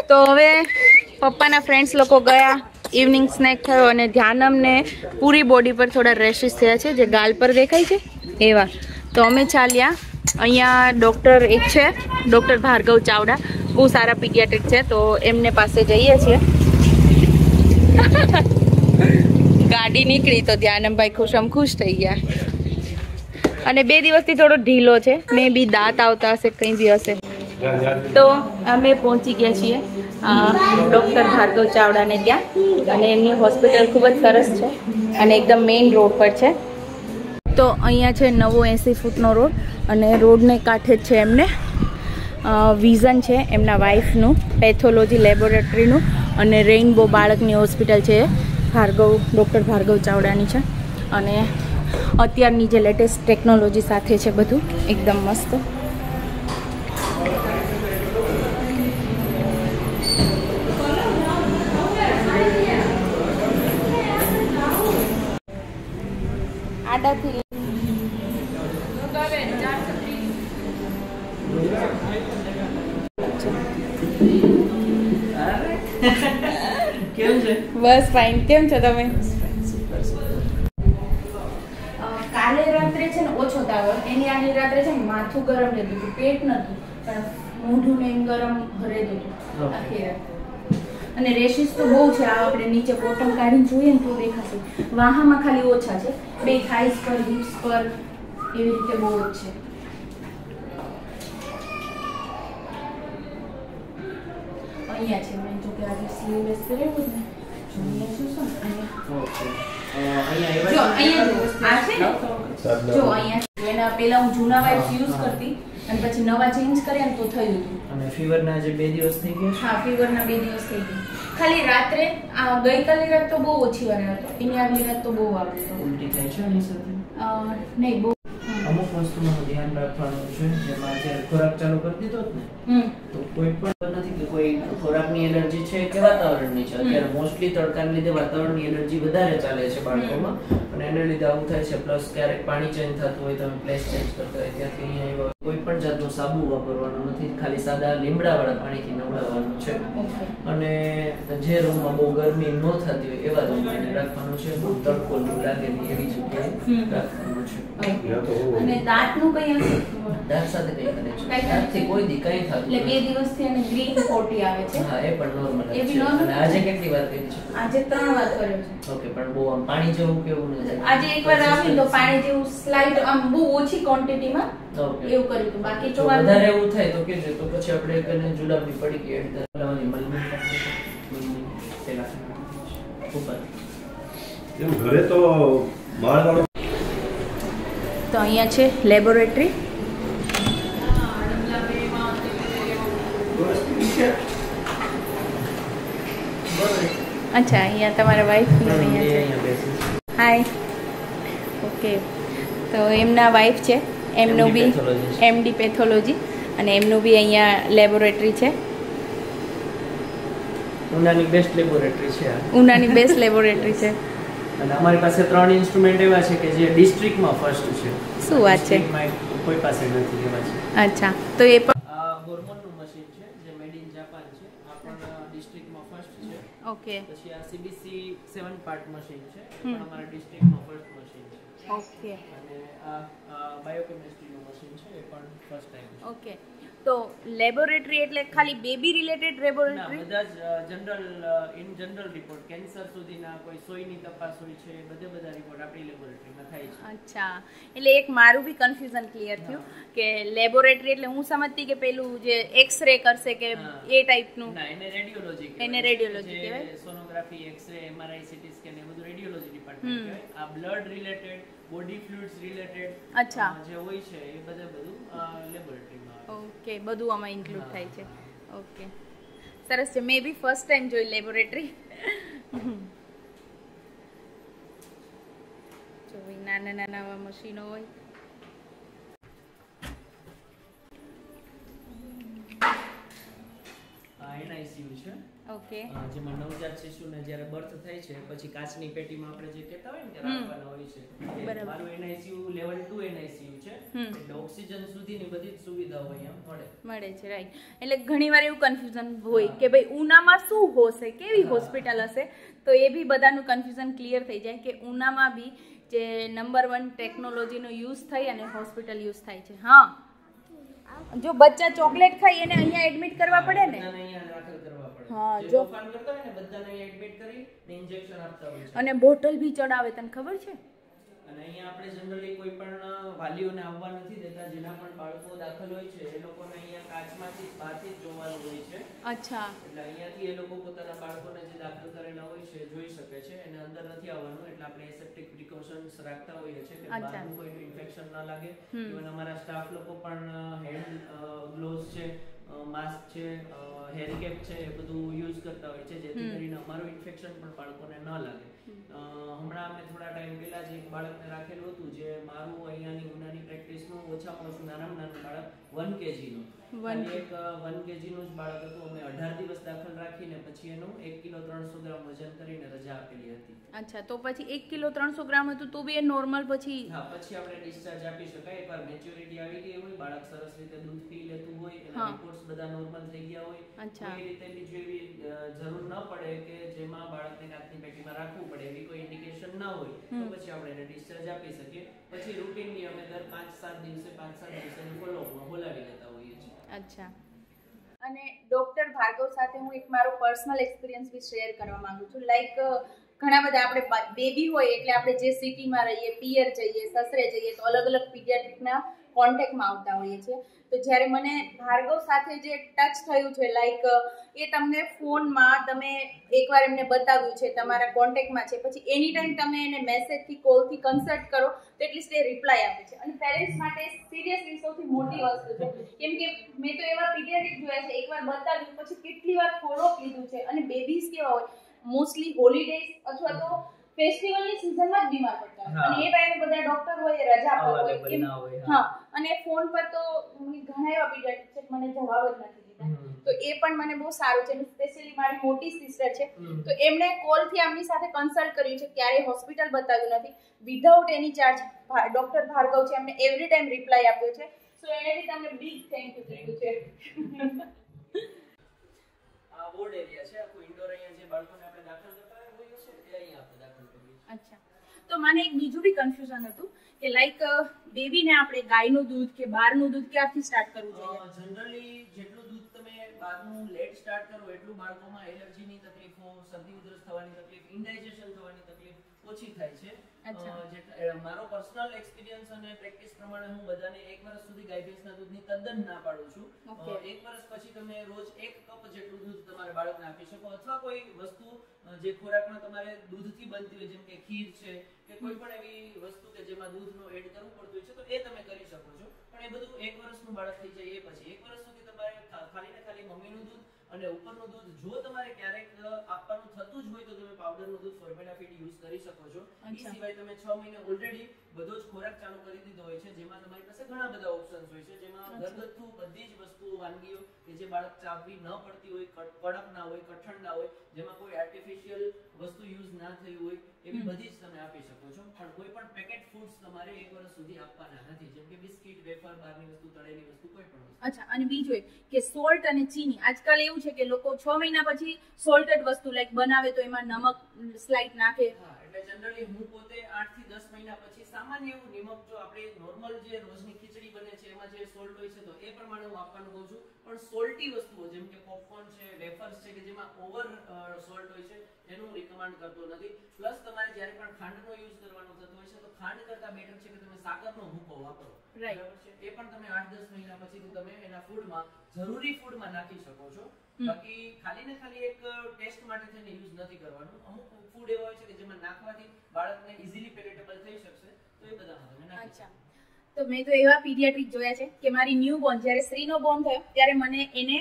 તો હવે પપ્પાના ફ્રેન્ડ્સ લોકો ગયા, ઇવનિંગ સ્નેક થયો અને ધ્યાનમને પૂરી બોડી પર થોડા રેશિસ થયા છે, જે ગાલ પર દેખાય છે એવા. તો અમે ચાલ્યા. અહીંયા ડૉક્ટર એક છે, ડૉક્ટર ભાર્ગવ ચાવડા, બહુ સારા પીડિયાટ્રિક છે, તો એમને પાસે જઈએ છીએ. ગાડી નીકળી તો ધ્યાનમભાઈ ખુશ થઈ ગયા. અને 2 દિવસથી થોડો ઢીલો છે, મે બી દાંત આવતા હશે, કંઈ બી હશે. તો અમે પહોંચી ગયા છીએ ડૉક્ટર ભાર્ગવ ચાવડાને ત્યાં, અને એમની હોસ્પિટલ ખૂબ જ સરસ છે અને એકદમ મેઇન રોડ પર છે. તો અહીંયા છે નવો 80 ફૂટનો રોડ, અને રોડને કાંઠે જ છે એમને વિઝન છે એમના વાઈફનું, પેથોલોજી લેબોરેટરીનું, અને રેઇનબો બાળકની હોસ્પિટલ છે, ડૉક્ટર ભાર્ગવ ચાવડાની છે. અને અત્યારની જે લેટેસ્ટ ટેકનોલોજી સાથે છે, બધું એકદમ મસ્ત. આડાથી બસ ફાઇન. કેમ છો તમે? કાલે રાત્રે છે ને ઓછો તાવ, એની આગલી રાત્રે છે ને માથું ગરમ રહેતું હતું, પેટ નતું પણ મોઢું ને એમ ગરમ રહેતું હતું આખી રાત. અને રેશિસ તો બહુ છે. આ આપણે નીચે બોટમ કાઢીને જોઈએ ને તો દેખાશે. વાહામાં ખાલી ઓછા છે, 2 થાઈસ પર, હિપ્સ પર, એવી રીતે બહુ જ છે. અહીંયા છે મેં જો કે આજે સ્લીવલેસ કરેલું ને, અહીંયા શું છે એના પેલા હું જૂના વાઇપ્સ યુઝ કરતી અને પછી નવા ચેન્જ કર્યા ને તો થયું હતું. અને ફીવરના જે 2 દિવસ થઈ ગયા? હા, ફીવરના 2 દિવસ થઈ ગયા. ખાલી રાત્રે ગઈકાલની રાત તો બહુ ઓછી વાર હતો, એની આગલી રાત તો બહુ આવતો. ઉલટી થાય છે આની સાથે? નહીં, બહુ. અમુક વસ્તુનું ધ્યાન રાખવાનું છે, જેમાં અત્યારે ખોરાક ચાલુ કરી દીધો ને તો કોઈ પણ નથી કે કોઈ ખોરાકની એલર્જી છે કે વાતાવરણની છે. અત્યારે મોસ્ટલી તડકાને લીધે વાતાવરણની એલર્જી વધારે ચાલે છે બાળકોમાં, અને એને લીધે આવું થાય છે. પ્લસ ક્યારેક પાણી ચેન્જ થતું હોય, તમે પ્લેસ ચેન્જ કરતા હોય ત્યાંથી અહીંયા કોઈ પણ જાતનો સાબુ વાપરવાનો નથી, ખાલી સાદા લીમડાવાળા પાણીથી નવડાવવાનું છે. અને જે રૂમમાં બહુ ગરમી ન થતી હોય એવા રૂમમાં રાખવાનું છે, બહુ તડકો ન લાગે એવી જગ્યાએ રાખવાનું છે. અને દાંતનું કઈ હશે? દાંત સાથે કઈ કનેક્શન? દાંતથી કોઈ દી કઈ થતું એટલે 2 દિવસથી એને ગ્રીન પોટી આવે છે. હા, એ પણ નોર્મલ છે. અને આજે કેટલી વાર કરી છે? આજે 3 વાર કર્યો છે. ઓકે, પણ બહુ આમ પાણી જેવું કેવું નથી? આજે એકવાર આવ્યું તો પાણી જેવું સ્લાઇડ, આમ બહુ ઓછી ક્વોન્ટિટીમાં એવું કર્યું હતું. બાકી તો વધારે એવું થાય તો કેજો, તો પછી આપણે કને જુલાબની પડી કે એડ કરવાની મલમલ પેલા ઉપર એમ ઘરે તો બાળવાળો. તો અહીંયા છે લેબોરેટરી. અચ્છા, અહીંયા તમારા વાઈફ હાય. ઓકે, તો એમના વાઈફ છે, એમનું બી એમડી પેથોલોજી, અને એમનું બી અહીંયા લેબોરેટરી છે. ઉનાની બેસ્ટ લેબોરેટરી છે. ઉનાની બેસ્ટ લેબોરેટરી છે. અને અમારી પાસે 3 ઇન્સ્ટ્રુમેન્ટ એવા છે કે જે ડિસ્ટ્રિક્ટમાં ફર્સ્ટ છે. શું વાત છે? કોઈ પાસે નથી એવા છે. અચ્છા, તો એ પણ હોર્મોનનું મશીન છે જે મેડ ઇન જાપાન છે, આ પણ ડિસ્ટ્રિક્ટમાં ફર્સ્ટ છે. ઓકે. પછી આ સીબીસી 7 પાર્ટ મશીન છે, એ પણ અમારા ડિસ્ટ્રિક્ટમાં ફર્સ્ટ મશીન છે. ઓકે. અને આ બાયોકેમિસ્ટ્રીનું મશીન છે, એ પણ ફર્સ્ટ ટાઈમ છે. ઓકે. તો લેબોરેટરી એટલે ખાલી બેબી રિલેટેડ લેબોરેટરી? બધા જ જનરલ રિપોર્ટ, કેન્સર સુધીના, કોઈ સોયની તપાસ હોય છે, બધા રિપોર્ટ આપણી લેબોરેટરીમાં થાય છે. અચ્છા, એટલે એક મારું બી કન્ફ્યુઝન ક્લિયર થયું કે લેબોરેટરી એટલે હું સમજતી કે પેલું જે એક્સ-રે કરશે કે એ ટાઈપનું. ના, એને રેડિયોલોજી કહેવાય. એને રેડિયોલોજી કહેવાય. Sonography, X-ray, MRI, CT scan, એ બધું રેડિયોલોજી ડિપાર્ટમેન્ટ કહેવાય. આ blood related, body fluids related અચ્છા જે હોય છે એ બધું લેબોરેટરીમાં. ઓકે, બધું આમાં ઇન્ક્લુડ થાય છે. ઓકે, સરસ છે. મે બી ફર્સ્ટ ટાઈમ જોઈ લેબોરેટરી. જો નાના નાના આવા મશીનો હોય. NICU છે. ઓકે. જેમાં નવજાત શિશુને જ્યારે બર્થ થાય છે પછી કાચની પેટીમાં આપણે જે કહેતા હોય ને કે રાખવાના હોય છે, મારું NICU લેવલ 2 NICU છે, એટલે ઓક્સિજન સુધીની બધી જ સુવિધાઓ અહીંયા મળે છે. રાઈટ. એટલે ઘણીવાર એવું કન્ફ્યુઝન હોય કે ભાઈ ઉનામાં શું હશે, કેવી હોસ્પિટલ હશે, તો એ બી બધાનું કન્ફ્યુઝન ક્લિયર થઈ જાય કે ઉનામાં બી જે નંબર 1 ટેકનોલોજીનો યુઝ થઈ અને હોસ્પિટલ યુઝ થાય છે. હા, જો બચ્ચા ચોકલેટ ખાય એને અહીંયા એડમિટ કરવા પડે ને, અહીંયા દાખલ કરવા પડે. હા, જે જો તોફાન કરતા હોય ને બધાને અહીંયા એડમિટ કરી ઇન્જેક્શન આપતા હોય છે અને બોટલ બી ચડાવે, તને ખબર છે? અને અહીંયા આપણે જનરલી કોઈ પણ વાલીઓને આવવા નથી દેતા, જેના પણ બાળકો દાખલ હોય છે એ લોકોને અહીંયા કાચમાંથી બહારથી જ જોવાનું હોય છે. અચ્છા. એટલે અહીંયાથી એ લોકો પોતાના બાળકોને જે દાખલ કરેલા હોય છે જોઈ શકે છે, અને અંદર નથી આવવાનું. એટલે આપણે એસેપ્ટિક પ્રિકોશન્સ રાખતા હોઈએ છીએ કે બહારનું કોઈનું ઇન્ફેક્શન ના લાગે. ઇવન અમારા સ્ટાફ લોકો પણ હેન્ડ ગ્લોવ્સ છે, માસ્ક છે, હેર કેપ છે, એ બધું યુઝ કરતા હોય છે, જેથી કરીને અમારું ઇન્ફેક્શન પણ બાળકોને ન લાગે. હમણાં અમે થોડા ટાઈમ પહેલા જ એક બાળકને રાખેલું હતું, જે મારું અહીંયાની ઉનાની પ્રેક્ટિસનું ઓછામાં ઓછું નાનામાં નાનું બાળક 1 kg નું, એક 1 kg નું જ બાળક હતું. અમે 18 દિવસ દાખલ રાખીને પછી એનું 1 કિલો 300 ગ્રામ વજન કરીને રજા આપેલી હતી. અચ્છા, તો પછી 1 કિલો 300 ગ્રામ હતું તો બી એ નોર્મલ પછી? હા, પછી આપણે ડિસ્ચાર્જ આપી શકાય. એકવાર મેચ્યોરિટી આવી ગઈ હોય, બાળક સરસ રીતે દૂધ પી લેતું હોય, એના રિપોર્ટ્સ બધા નોર્મલ થઈ ગયા હોય, કોઈ રીતે બીજી એવી જરૂર ન પડે કે જેમાં બાળકને કાચની પેટીમાં રાખવું પડે, એવી કોઈ ઇન્ડિકેશન ના હોય, તો પછી આપણે એને ડિસ્ચાર્જ આપી શકીએ. પછી રૂટીનલી અમે દર 5-7 દિવસે ફોલોઅપમાં બોલાવી લેતા હોઈએ છીએ. અચ્છા. અને ડોક્ટર ભાર્ગવ સાથે હું એક મારો પર્સનલ એક્સપિરિયન્સ બી શેર કરવા માંગુ છું. લાઈક ઘણા બધા આપણે બેબી હોય એટલે આપણે જે સિટીમાં રહીએ, પિયર જઈએ, સસરે જઈએ, તો અલગ અલગ પીડિયાટ્રિકના કોન્ટેક્ટમાં આવતા હોઈએ છીએ. તો જ્યારે મને ભાર્ગવ સાથે જે ટચ થયું છે, લાઈક એ તમને ફોનમાં તમે એકવાર એમને બતાવ્યું છે, તમારા કોન્ટેક્ટમાં છે, પછી એની ટાઈમ તમે એને મેસેજથી, કોલથી કન્સલ્ટ કરો તો એટલીસ્ટ એ રિપ્લાય આપે છે. અને પેરેન્ટ્સ માટે સિરિયસલી સૌથી મોટી વસ્તુ છે, કેમ કે મેં તો એવા પીડિયાટ્રિક જોયા છે, એકવાર બતાવ્યું પછી કેટલી વાર ફોલોઅપ લીધું છે. અને બેબીઝ કેવા હોય, મોસ્ટલી હોલિડેઝ અથવા તો ફેસ્ટિવલની સિઝનમાં જ બીમાર પડતા હોય, અને એ ટાઈમે બધા ડોક્ટર હોય રજા પર હોય. હા, અને ફોન પર તો ઘણા એવા પીડિયાટ્રિક છે મને જવાબ જ નથી દીધા. તો એ પણ મને બહુ સારું છે. સ્પેશિયલી મારી મોટી સિસ્ટર છે, તો એમણે કોલથી આમની સાથે કન્સલ્ટ કર્યું છે, ક્યારેય હોસ્પિટલ બતાવ્યું નથી, without any charge. Doctor Bhargav છે, એમને એવરી ટાઈમ રિપ્લાય આપ્યો છે. સો એને બી તમને બિગ થેન્ક યુ કીધું છે. આ બોર્ડ એરિયા છે, આખો ઇન્ડોર. અહીંયા જે બાળકોને આપણે દાખલ કરતા હોઈએ છીએ તે અહીંયા આપણે દાખલ કરીએ છીએ. અચ્છા. તો મને એક બીજું બી કન્ફ્યુઝન હતું કે લાઈક બેબીને આપણે ગાયનું દૂધ કે બહારનું દૂધ ક્યાંથી સ્ટાર્ટ કરવું જોઈએ? જનરલી જેટલું દૂધ તમે બહારનું લેટ સ્ટાર્ટ કરો એટલું બાળકોમાં એલર્જીની તકલીફો, શરદી ઉધરસ થવાની તકલીફ, ઇન્ડાઇજેશન થવાની તકલીફ ઓછી થાય છે. મારો પર્સનલ એક્સપિરિયન્સ અને પ્રેક્ટિસ પ્રમાણે હું બધાને 1 વર્ષ સુધી ગાય ભેંસના દૂધની તદ્દન ના પાડું છું. 1 વર્ષ પછી તમે રોજ 1 કપ જેટલું દૂધ તમારા બાળકને આપી શકો, અથવા કોઈ વસ્તુ જે ખોરાકમાં તમારે દૂધથી બનતી હોય, જેમ કે ખીર છે કે કોઈ પણ એવી વસ્તુ કે જેમાં દૂધનો એડ કરવું પડતું હોય છે, તો એ તમે કરી શકો છો. પણ એ બધું 1 વર્ષનું બાળક થઈ જાય એ પછી 1 વર્ષ સુધી તમારે ખાલી ને ખાલી મમ્મીનું દૂધ અને ઉપરનું દૂધ, જો તમારે ક્યારેક આપવાનું થતું જ હોય તો તમે પાવડરનું દૂધ ફોર્મ્યુલા ફીડ યુઝ કરી શકો છો. એ સિવાય તમે 6 મહિને ઓલરેડી બધો જ ખોરાક ચાલુ કરી દીધો હોય છે, જેમાં તમારી પાસે ઘણા બધા ઓપ્શન્સ હોય છે, જેમાં ઘરગથ્થુ બધી જ વસ્તુઓ, વાનગીઓ કે જે બાળક ચાવવી ન પડતી હોય, કડક ના હોય, કઠણ ના હોય, જેમાં કોઈ આર્ટિફિશિયલ વસ્તુ યુઝ ના થઈ હોય, એવી બધી જ તમે આપી શકો છો. પણ કોઈ પણ પેકેટ ફૂડ્સ તમારે 1 વર્ષ સુધી આપવાના નથી, જેમ કે બિસ્કિટ, વેફર, બહારની વસ્તુ, તળેલી વસ્તુ, કોઈ પણ વસ્તુ. અચ્છા. અને બીજું એક કે સોલ્ટ અને ચીની, આજકાલ એવું છે કે લોકો 6 મહિના પછી સોલ્ટેડ વસ્તુ લાઈક બનાવે તો એમાં નમક સ્લાઇટ નાખે. હા, એટલે જનરલી હું પોતે 8 થી 10 મહિના પછી સામાન્ય એવું નિમક, જો આપણે નોર્મલ જે રોજની ખીચડી બને છે એમાં જે સોલ્ટ હોય છે તો એ પ્રમાણે હું આપવાનું કહું છું. પણ સોલ્ટી વસ્તુઓ જેમ કે પોપકોર્ન છે, વેફર્સ છે, કે જેમાં ઓવર સોલ્ટ હોય છે, એનું રિકમેન્ડ કરતો નથી. પ્લસ તમારે જ્યારે પણ ખાંડનો યુઝ કરવાનો થતો હોય છે તો ખાંડ કરતા બેટર છે કે તમે સાકરનો ભૂકો વાપરો. બરાબર છે? એ પણ તમે 8-10 મહિના પછી તમે એના ફૂડમાં, જરૂરી ફૂડમાં નાખી શકો છો. બાકી ખાલી ને ખાલી એક ટેસ્ટ માટે થઈને યુઝ નથી કરવાનું. અમુક ફૂડ એવા હોય છે કે જેમાં નાખવાથી બાળકને ઇઝીલી પેલેટેબલ થઈ શકશે, તો એ બધામાં તમે નાખી શકો. તો મેં તો એવા પીડિયાટ્રિક જોયા છે કે મારી ન્યૂ બોર્ન, જ્યારે શ્રીનો બોર્ન થયો ત્યારે મને એને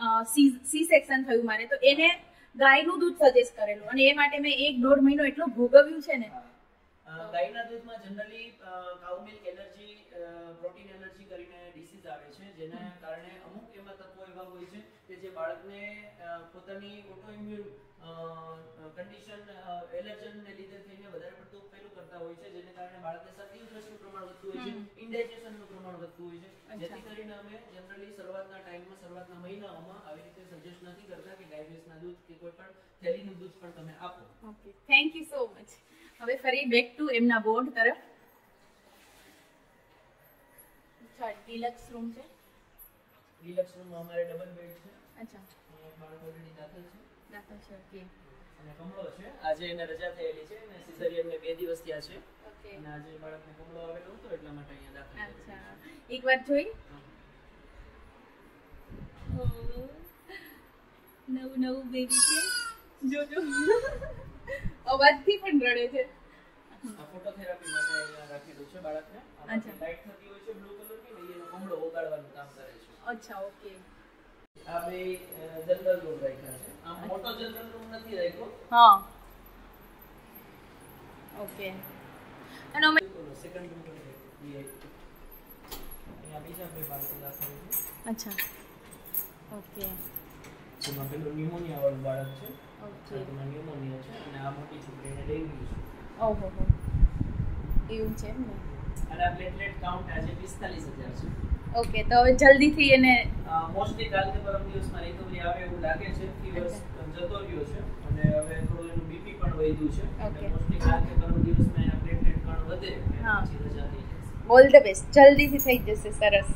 સી સેક્શન થયું મારે, તો એને ગાયનું દૂધ સજેસ્ટ કરેલું, અને એ માટે મેં 1-1.5 મહિનો એટલો ભોગવ્યું છે ને. ગાયના દૂધમાં generally cow milk allergy, protein allergy કરીને ડિસીઝ આવે છે, જેના કારણે અમુક એમાં તત્વો એવા હોય છે કે જે બાળકને પોતાની ઓટોઇમ્યુન કન્ડિશન એલર્જન ને લીધે થઈને વધારે પડતું પેલું કરતા હોય છે, જેને કારણે બાળકને શરદી ઉધરસનું પ્રમાણ વધતું હોય છે, ઇન્ડાઇજેશનનું પ્રમાણ વધતું હોય છે, જેથી કરીને અમે જનરલી શરૂઆતના મહિનાઓમાં આવી રીતે સજેસ્ટ નથી કરતા કે ગાય ભેંસના દૂધ કે કોઈ પણ થેલીનું દૂધ પણ તમે આપો. Okay, thank you so much. હવે ફરી બેક ટુ એમના બોર્ડ તરફ. ડિલક્સ રૂમ છે. ડિલક્સ રૂમમાં અમારે ડબલ બેડ છે. અચ્છા, બાળક ઓલરેડી દાખલ છે. ઓકે. અને કમળો છે. આજે એને રજા થયેલી છે અને સિઝેરિયન ને 2 દિવસ થયા છે. ઓકે. અને આજે બાળકને કમળો આવેલો હતો એટલા માટે અહીંયા દાખલ છે. અચ્છા, એકવાર જોઈ. નવું બેબી છે. જોજો અવાજથી પણ રડે છે. આ ફોટોથેરાપી માટે અહીંયા રાખેલું છે બાળકને. અચ્છા, લાઈટ થતી હોય છે બ્લુ કલરની ને એનો કમળો ઓગાળવાનું કામ કરે છે. અચ્છા, ઓકે. આ બે જનરલ રૂમ રાખ્યા છે. આ મોટો જનરલ રૂમ નથી રાખ્યો. હા, ઓકે. અને અમે સેકન્ડ રૂમ પર અહીંયા બીજા બે બાળકો દાખલ છે. અચ્છા, ઓકે. જેમાં પેલું ન્યુમોનિયા વાળું બાળક છે. ઓકે, તેમાં ન્યુમોનિયા છે અને આ મોટી છોકરીને ડેન્ગ્યુ છે. ઓહો, એવું છે એમ ને. અને આ પ્લેટલેટ કાઉન્ટ આજે 45000 છે. ઓકે, તો હવે જલ્દીથી એને મોસ્ટલી કાલ કે પરમ દિવસમાં રિકવરી આવે એવું લાગે છે. ફીવર જતો રહ્યો છે અને હવે થોડું એનું બીપી પણ વધ્યું છે. ઓકે. મોસ્ટલી કાલ કે પરમ દિવસમાં એના પ્લેટલેટ કાઉન્ટ વધે હા. પછી રજા થઈ જશે. All the best. જલ્દીથી થઈ જશે. સરસ.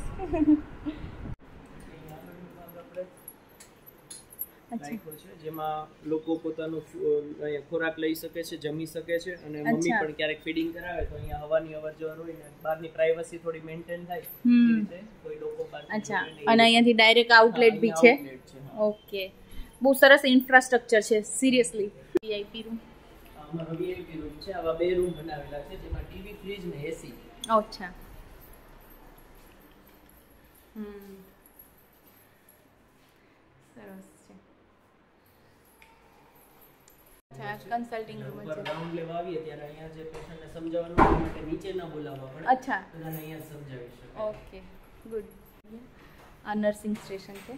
લાઈકો છે જેમાં લોકો પોતાનું અહીંયા ખોરાક લઈ શકે છે, જમી શકે છે અને મમ્મી અચ્છા. પણ ક્યારેક ફીડિંગ કરાવે તો અહીંયા હવાની અવરજવર હોય ને બહારની પ્રાઇવસી થોડી મેન્ટેન થાય. એ રીતે કોઈ લોકો બહારથી અચ્છા, જોઈને અને અહીંયાથી ડાયરેક્ટ આઉટલેટ બી છે. ઓકે, બહુ સરસ ઇન્ફ્રાસ્ટ્રક્ચર છે. સિરિયસલી. VIP room. અમારો વીઆઈપી રૂમ છે. આવા 2 રૂમ બનાવેલા છે જેમાં ટીવી, ફ્રીજ ને એસી. અચ્છા. સરસ છે. અચ્છા, કન્સલ્ટિંગ રૂમ છે. રાઉન્ડ લેવા આવીએ ત્યારે અહીંયા જે પેશન્ટને સમજાવવાનું હોય એ માટે નીચે ન બોલાવવા પડે. અચ્છા, બધાને અહીંયા જ સમજાવી શકાય. Okay, good. આ નર્સિંગ સ્ટેશન છે.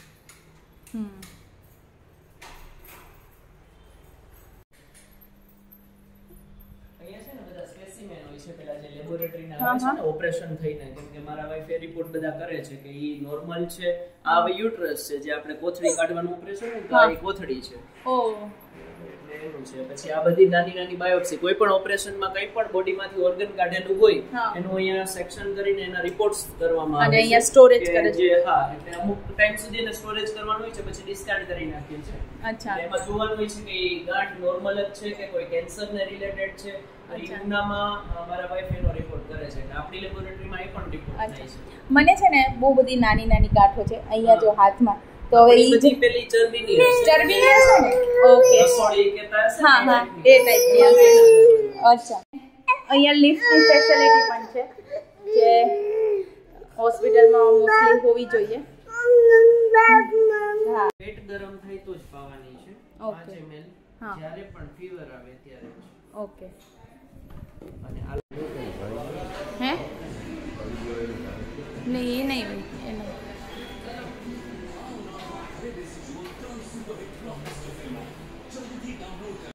અહીંયા છે ને બધા સ્પેસિમેન હોય છે પેલા જે લેબોરેટરીના આવે છે ને ઓપરેશન થઈને, કેમ કે મારા વાઈફ એ રિપોર્ટ બધા કરે છે કે ઈ નોર્મલ છે. આ હવે યુટ્રસ છે જે આપણે કોથળી કાઢવાનું ઓપરેશન હોય તો આ ઈ કોથળી છે. એટલે એનું છે. પછી આ બધી નાની નાની બાયોપ્સી, કોઈ પણ ઓપરેશનમાં કંઈ પણ બોડીમાંથી ઓર્ગન કાઢેલું હોય એનું અહીંયા સેક્શન કરીને એના રિપોર્ટ્સ કરવામાં આવે છે. અને અહીંયા સ્ટોરેજ કરે છે. જે હા, એટલે અમુક ટાઈમ સુધી એને સ્ટોરેજ કરવાનું હોય છે, પછી ડિસ્કાર્ડ કરી નાખીએ છે. અચ્છા, એમાં જોવાનું હોય છે કે ઈ ગાંઠ નોર્મલ જ છે કે કોઈ કેન્સરને રિલેટેડ છે. ઉનામાં મારા વાઈફ એનો રિપોર્ટ કરે છે. આપણી લેબોરેટરીમાં એ પણ રિપોર્ટ થાય છે. મને છે ને બહુ બધી નાની નાની ગાંઠો છે અહીંયા જો હાથમાં. તો હવે ઈ બધી પેલી ચરબીની હશે. ચરબીની હશે ને? ઓકે. રસોડી કહેતા હશે ને, હા હા, એ ટાઈપની હશે. અચ્છા, અહીંયા લિફ્ટની ફેસિલિટી પણ છે જે હોસ્પિટલમાં મોસ્ટલી હોવી જોઈએ. હા, પેટ ગરમ થાય તો જ પાવાની છે. 5 ml જ્યારે પણ ફીવર આવે ત્યારે જ. ઓકે. અને હે? નહીં, એ નહીં હોય.